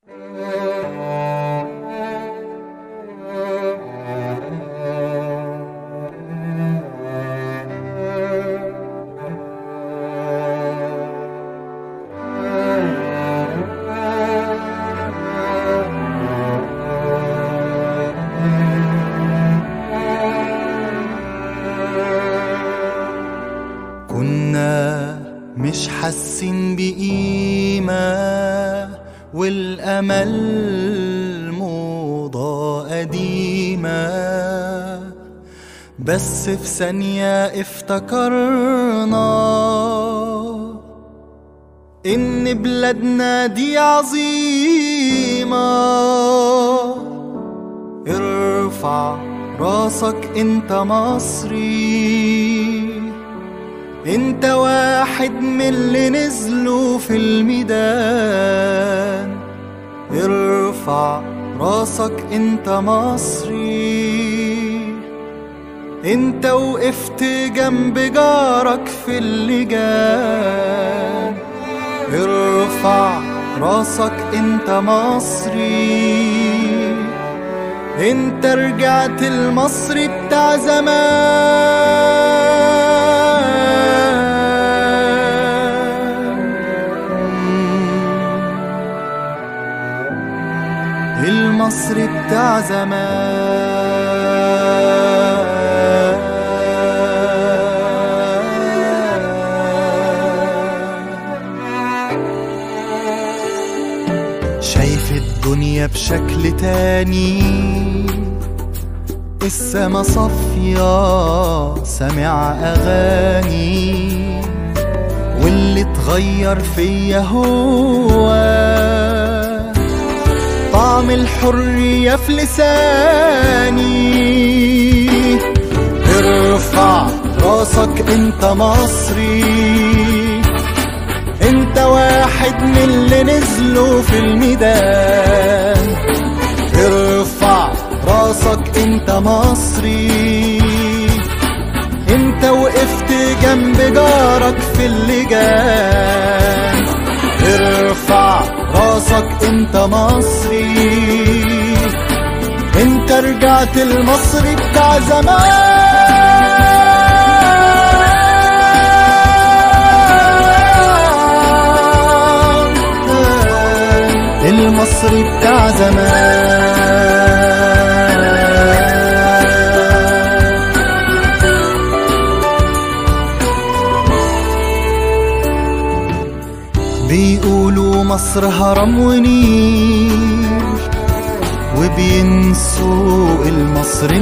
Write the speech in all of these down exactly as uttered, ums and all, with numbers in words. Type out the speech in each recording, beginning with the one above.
كنا مش حاسين بقيمة والأمل موضة قديمة، بس في ثانية افتكرنا إن بلادنا دي عظيمة. ارفع راسك انت مصري، انت واحد من اللي نزلوا في الميدان. ارفع راسك انت مصري، انت وقفت جنب جارك في اللجان. ارفع راسك انت مصري، انت رجعت المصري بتاع زمان. المصري بتاع زمان. شايف الدنيا بشكل تاني، السما صافية سامع أغاني، واللي اتغير فيا هو طعم الحرية في لساني. ارفع راسك انت مصري، انت واحد من اللي نزلوا في الميدان. ارفع راسك انت مصري، انت وقفت جنب جارك في اللجان. ارفع راسك انت مصري، انت رجعت المصري بتاع زمان. المصري بتاع زمان. بيقولوا مصر هرم ونيل، وبينسوا المصري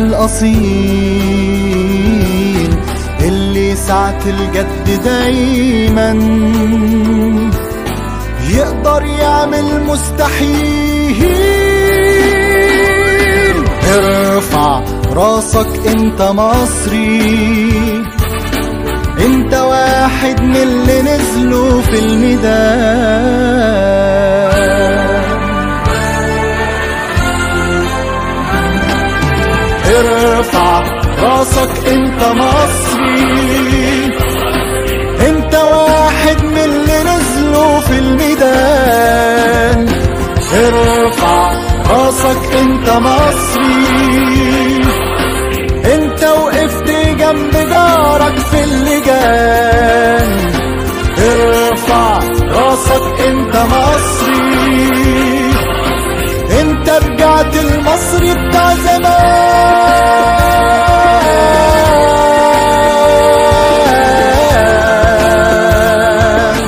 الأصيل اللي ساعة الجد دايما يقدر يعمل مستحيل. ارفع راسك انت مصري، انت واحد من اللي نزلوا في الميدان. ارفع راسك انت مصري، انت واحد من اللي نزلوا في الميدان. ارفع راسك انت مصري، انت وقفت جنب جارك في اللجان. ارفع راسك انت مصري، انت رجعت المصري بتاع زمان.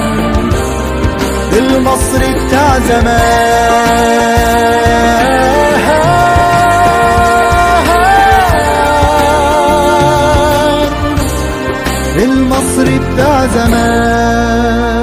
المصري بتاع زمان. المصري بتاع زمان.